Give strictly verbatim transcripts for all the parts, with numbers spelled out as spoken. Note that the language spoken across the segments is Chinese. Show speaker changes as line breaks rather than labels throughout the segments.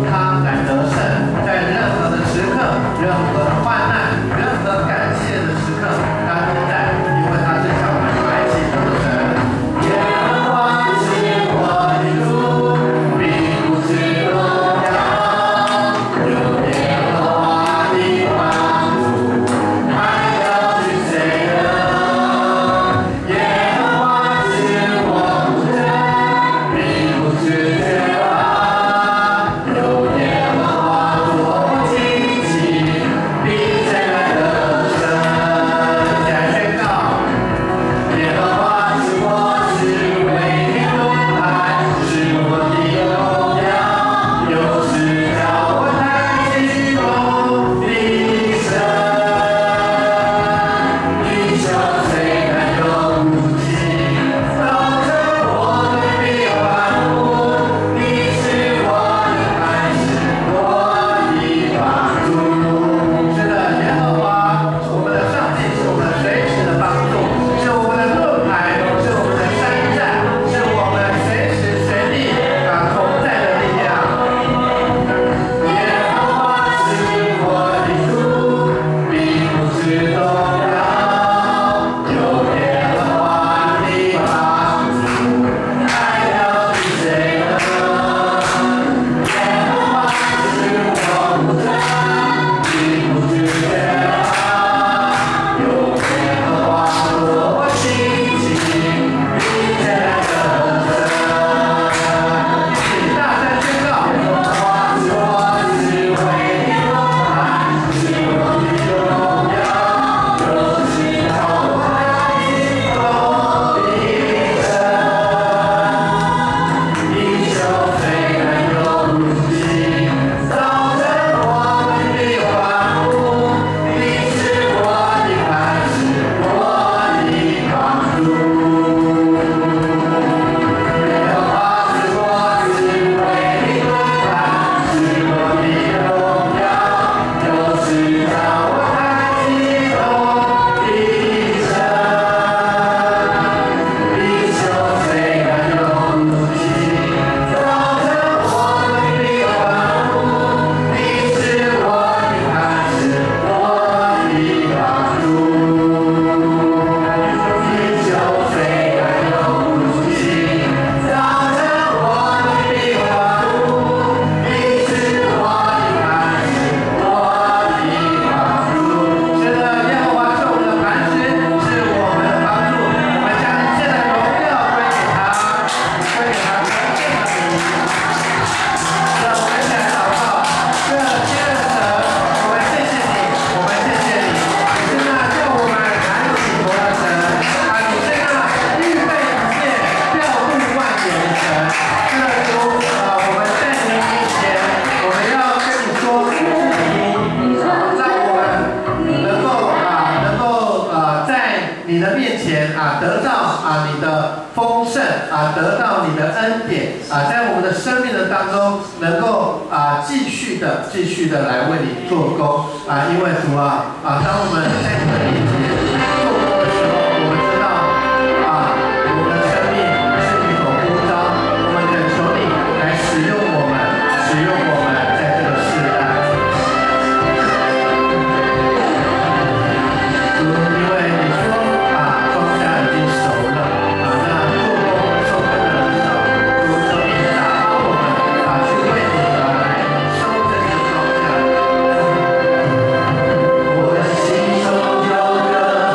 他来得胜，在任何的时刻、任何的患难、任何感谢的时刻，他都在，因为他是向我们来祈求的神。耶和华是我的主，并不是荣耀，有耶和华的帮助，还要去谁呢？耶和华是我牧者，并不是绝望。有耶和华做我旌旗，必谁来得胜？再宣告，耶和华是我是为你路牌，是我的荣耀，又是叫我抬起我的神。你求谁敢有武器，造成我的必欢呼？你是我的磐石，我的帮助。是的，耶和华是我们的上帝，是我们随时的帮助，是我们的盾牌，是我们的山寨，是我们随时随地啊同在的力量。耶和华是我的主，并不是动摇，有耶和华的帮助，还要是谁呢？耶和华是我牧者，并不是绝望，有耶和华做我旌旗，必谁来得胜？请大声宣告：耶和华是我是为你路牌，是我的荣耀，又是叫我抬起我的神。你求谁敢有武器，造成我的必欢呼？你是我的磐石，我的帮助。耶和华是我是为你路牌，是我的荣耀，又是叫我抬起我的神。你求谁敢有武器，造成我的必欢呼？你是我的磐石，我的帮助。你求谁敢有武器，造成我的必欢呼？你是我的磐石，我的帮助。是的，耶和华是我们的磐石，是我们的帮助。我们将一切的荣耀归给他，归给他关键的名。让我们一起来祷告，这亲爱的神，我们谢谢你，我们谢谢你，你是那叫我们难有起头的神啊！你是那预备一切、调度万有的神。是的，主啊，我们在你面前，我们要跟你说主是你，让我们能够啊，能够啊，在你的面前啊，得到啊你的丰盛啊，得到你的恩典啊，在我们的生命的当中，能够啊继续的、继续的来为你做工啊，因为主啊啊，当我们在你的面前做工的时候，我们知道啊，我们的生命是你所呼召，我们恳求你来使用我们，使用我们在这个时代。主，因为你说啊，庄稼已经熟了啊，那做工收割的人少，主求你打发我们啊，去为你而来收这些庄稼。我的心中有歌。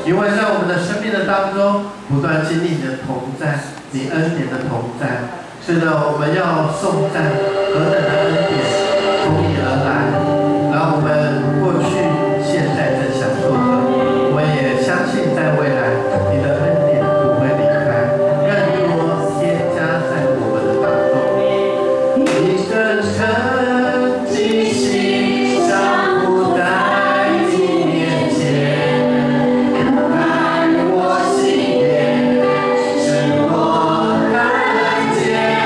因为在我们的生命的当中，不断经历你的同在，你恩典的同在。是的，我们要颂赞何等的恩典从你而来，让我们过去、现在正享受着。我们也相信在未来，你的恩典不会离开，更多添加在我们的当中。你的诚极心相互在你面前，看我心眼，使我看见。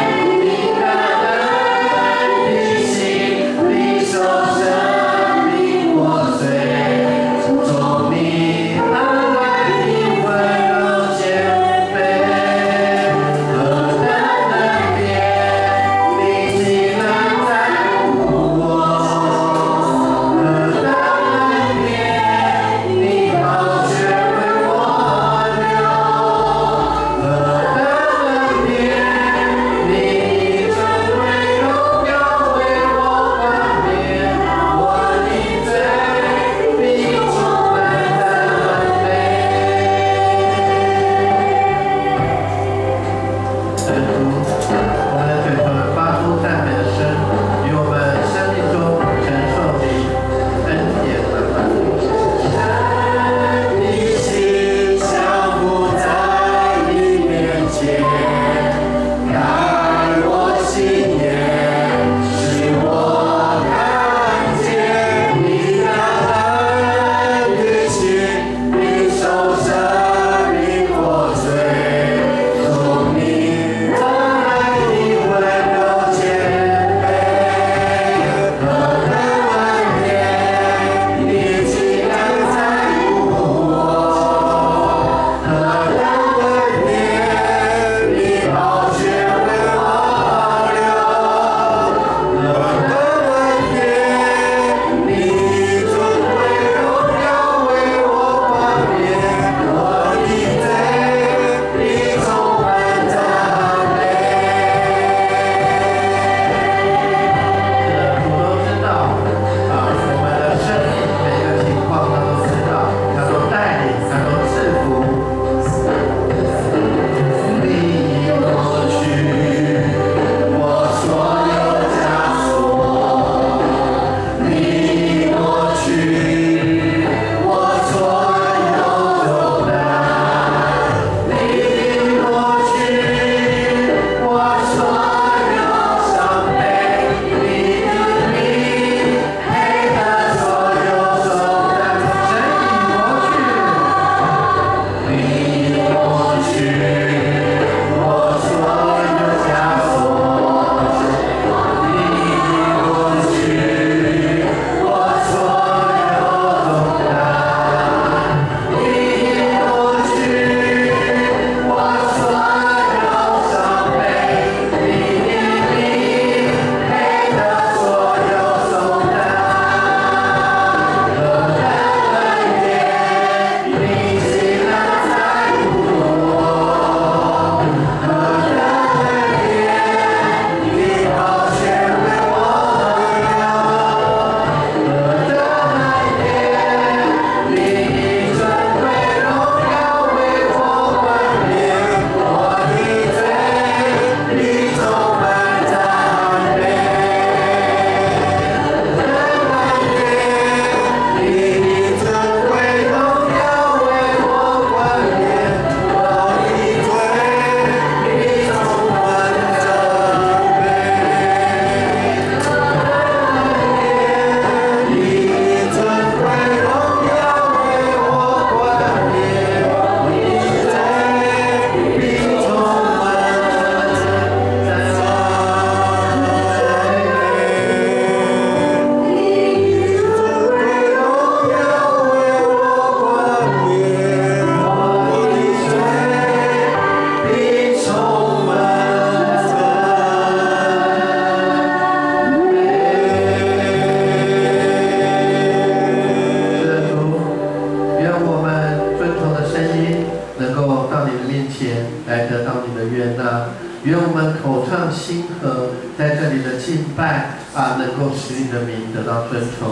唱心和在这里的敬拜啊，能够使你的名得到尊崇。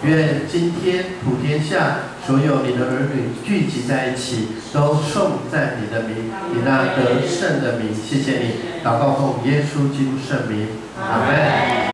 愿今天普天下所有你的儿女聚集在一起，都颂赞你的名，你那得胜的名。谢谢你，祷告奉耶稣基督圣名，阿门。